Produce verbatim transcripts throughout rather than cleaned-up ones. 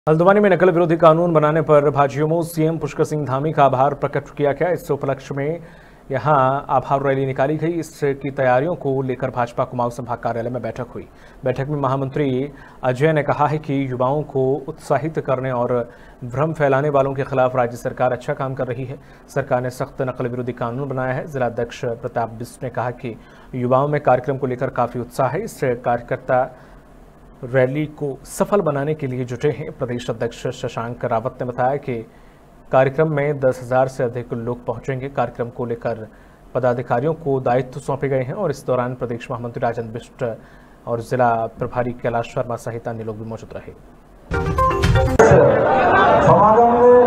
हल्द्वानी में नकल विरोधी कानून बनाने पर भाजयुमो सीएम पुष्कर सिंह धामी का आभार प्रकट किया गया। इस उपलक्ष्य में यहां आभार रैली निकाली गई। इसकी तैयारियों को लेकर भाजपा कुमाऊं संभाग कार्यालय में बैठक हुई। बैठक में महामंत्री अजय ने कहा है कि युवाओं को उत्साहित करने और भ्रम फैलाने वालों के खिलाफ राज्य सरकार अच्छा काम कर रही है। सरकार ने सख्त नकल विरोधी कानून बनाया है। जिलाध्यक्ष प्रताप बिष्ट ने कहा कि युवाओं में कार्यक्रम को लेकर काफी उत्साह है। इससे कार्यकर्ता रैली को सफल बनाने के लिए जुटे हैं। प्रदेश अध्यक्ष शशांक रावत ने बताया कि कार्यक्रम में दस हजार से अधिक लोग पहुंचेंगे। कार्यक्रम को लेकर पदाधिकारियों को दायित्व सौंपे गए हैं और इस दौरान प्रदेश महामंत्री राजेंद्र बिष्ट और जिला प्रभारी कैलाश शर्मा सहित अन्य लोग भी मौजूद रहे। समागम में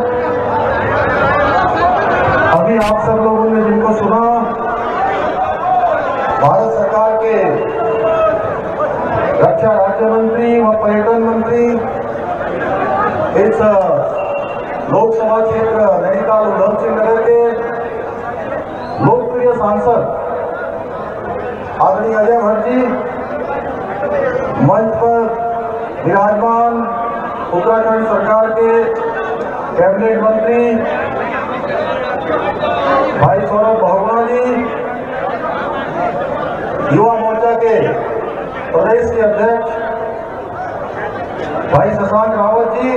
अभी आप सब लोगों ने जिनको सुना, भारत सरकार के रक्षा राज्य मंत्री व पर्यटन मंत्री, इस लोकसभा क्षेत्र नैनीताल उधम सिंह नगर के लोकप्रिय सांसद आदरणीय अजय भट्ट जी मंच पर विराजमान, उत्तराखंड सरकार के कैबिनेट मंत्री भाई सौरभ बहुगुणा जी, युवा मोर्चा के प्रदेश के अध्यक्ष भाई शशांक रावत जी,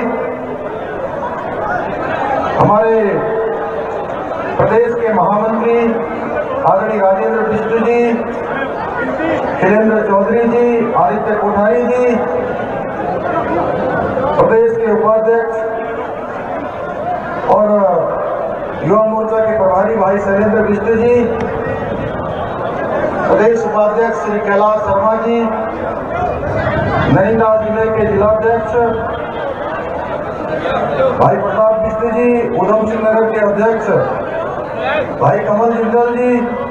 हमारे प्रदेश के महामंत्री आदरणीय राजेंद्र बिष्ट जी, शैलेंद्र चौधरी जी, आदित्य कोठारी जी, प्रदेश के उपाध्यक्ष और युवा मोर्चा के प्रभारी भाई शैलेंद्र बिष्ट जी, प्रदेश उपाध्यक्ष श्री कैलाश शर्मा जी, नैनीताल जिले के जिलाध्यक्ष भाई प्रताप बिष्ट जी, उधम सिंह नगर के अध्यक्ष भाई कमल जिंदल जी,